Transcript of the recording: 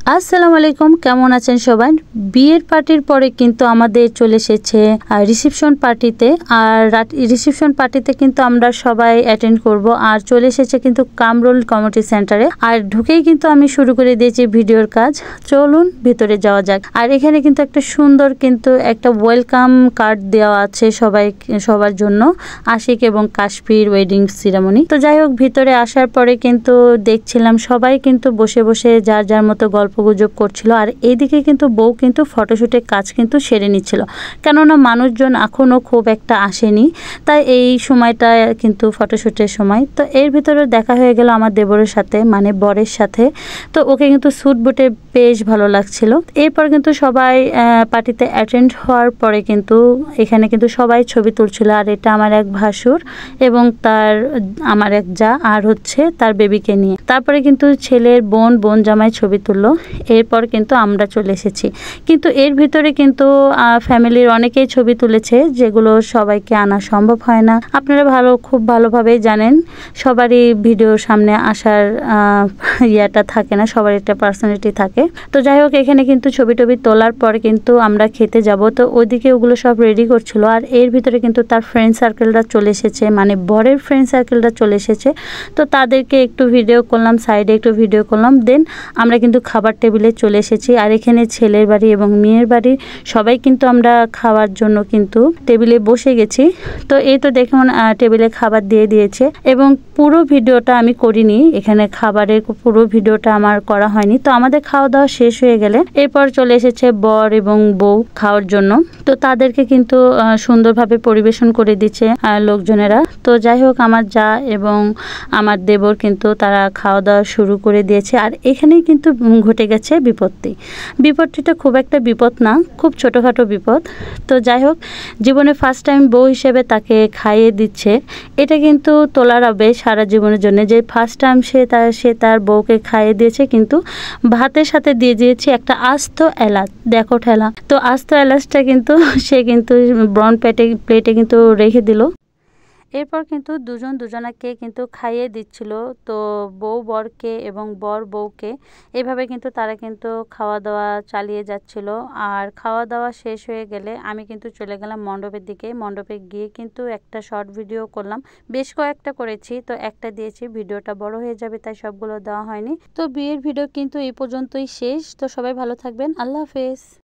আসসালামু আলাইকুম, কেমন আছেন সবাই? বিয়ের পার্টির পরে কিন্তু আমাদের চলে এসেছে রিসেপশন পার্টিতে। আর রিসেপশন পার্টিতে কিন্তু আমরা সবাই অ্যাটেন্ড করব। আর চলে এসেছে কিন্তু কামরুল কমিউনিটি সেন্টারে। আর ঢুকেই কিন্তু আমি শুরু করে দিয়েছি ভিডিওর কাজ। চলুন ভিতরে যাওয়া যাক। আর এখানে কিন্তু একটা সুন্দর কিন্তু একটা ওয়েলকাম কার্ড দেওয়া আছে সবার জন্য, আশিক এবং কাশ্মীর ওয়েডিং সিরামনি। তো যাই হোক, ভিতরে আসার পরে কিন্তু দেখছিলাম সবাই কিন্তু বসে বসে যার যার মতো গল্পগুজব করছিল। আর এইদিকে কিন্তু বউ কিন্তু ফটোশুটের কাজ কিন্তু সেরে নিচ্ছিল, কেননা মানুষজন এখনও খুব একটা আসেনি, তাই এই সময়টা কিন্তু ফটোশুটের সময়। তো এর ভিতরে দেখা হয়ে গেল আমার দেবরের সাথে, মানে বরের সাথে। তো ওকে কিন্তু স্যুট বুটে বেশ ভালো লাগছিল। এরপর কিন্তু সবাই পার্টিতে অ্যাটেন্ড হওয়ার পরে কিন্তু এখানে কিন্তু সবাই ছবি তুলছিল। আর এটা আমার এক ভাসুর এবং আমার এক যা, আর হচ্ছে তার বেবিকে নিয়ে। তারপরে কিন্তু ছেলের বোন জামাই ছবি তুললো। এরপর কিন্তু আমরা চলে এসেছি। কিন্তু এর ভিতরে কিন্তু ফ্যামিলির অনেকেই ছবি তুলেছে, যেগুলো সবাইকে আনা সম্ভব হয় না। আপনারা খুব ভালোভাবেই জানেন, সবারই ভিডিওর সামনে আসার ইয়াটা থাকে না, সবার একটা পার্সোনালিটি থাকে। তো যাই হোক, এখানে কিন্তু ছবি টবি তোলার পর কিন্তু আমরা খেতে যাব। তো ওইদিকে ওগুলো সব রেডি করছিল। আর এর ভিতরে কিন্তু তার ফ্রেন্ড সার্কেলটা চলে এসেছে, মানে বরের ফ্রেন্ড সার্কেলটা চলে এসেছে। তো তাদেরকে একটু ভিডিও করলাম, সাইডে একটু ভিডিও করলাম। দেন আমরা কিন্তু খাবার টেবিলে চলে এসেছি। আর এখানে ছেলের বাড়ি এবং মেয়ের বাড়ি সবাই কিন্তু আমরা খাওয়ার জন্য কিন্তু টেবিলে বসে গেছি। তো এই তো দেখুন টেবিলে খাবার দিয়ে দিয়েছে, এবং পুরো ভিডিওটা আমি করিনি, এখানে খাবারের পুরো ভিডিওটা আমার করা হয়নি। তো আমাদের খাওয়া দাওয়া শেষ হয়ে গেলে এরপর চলে এসেছে বর এবং বউ খাওয়ার জন্য। তো তাদেরকে কিন্তু সুন্দরভাবে পরিবেশন করে দিচ্ছে লোকজনেরা। তো যাই হোক, আমার যা এবং আমার দেবর কিন্তু তারা খাওয়া দাওয়া শুরু করে দিয়েছে। আর এখানেই কিন্তু ঘটে গেছে বিপত্তিটা খুব একটা বিপদ না, খুব ছোটোখাটো বিপদ। তো যাই হোক, জীবনে ফার্স্ট টাইম বউ হিসেবে তাকে খাইয়ে দিচ্ছে, এটা কিন্তু তোলার হবে সারা জীবনের জন্য। যে ফার্স্ট টাইম সে তার বউকে খাইয়ে দিয়েছে, কিন্তু ভাতের সাথে দিয়ে দিয়েছে একটা আস্ত এলাচ। দেখো ঠেলা, তো আস্ত এলাচটা কিন্তু সে কিন্তু ব্রাউন প্লেটে কিন্তু রেখে দিল। এরপর কিন্তু দুজনাকে কিন্তু খাইয়ে দিচ্ছিল। তো বউ বরকে এবং বর বউকে, এভাবে কিন্তু তারা কিন্তু খাওয়া দাওয়া চালিয়ে যাচ্ছিল। আর খাওয়া দাওয়া শেষ হয়ে গেলে আমি কিন্তু চলে গেলাম মণ্ডপের দিকে। মণ্ডপে গিয়ে কিন্তু একটা শর্ট ভিডিও করলাম, বেশ কয়েকটা করেছি, তো একটা দিয়েছি। ভিডিওটা বড় হয়ে যাবে তাই সবগুলো দেওয়া হয়নি। তো বিয়ের ভিডিও কিন্তু এই পর্যন্তই শেষ। তো সবাই ভালো থাকবেন, আল্লাহ হাফেজ।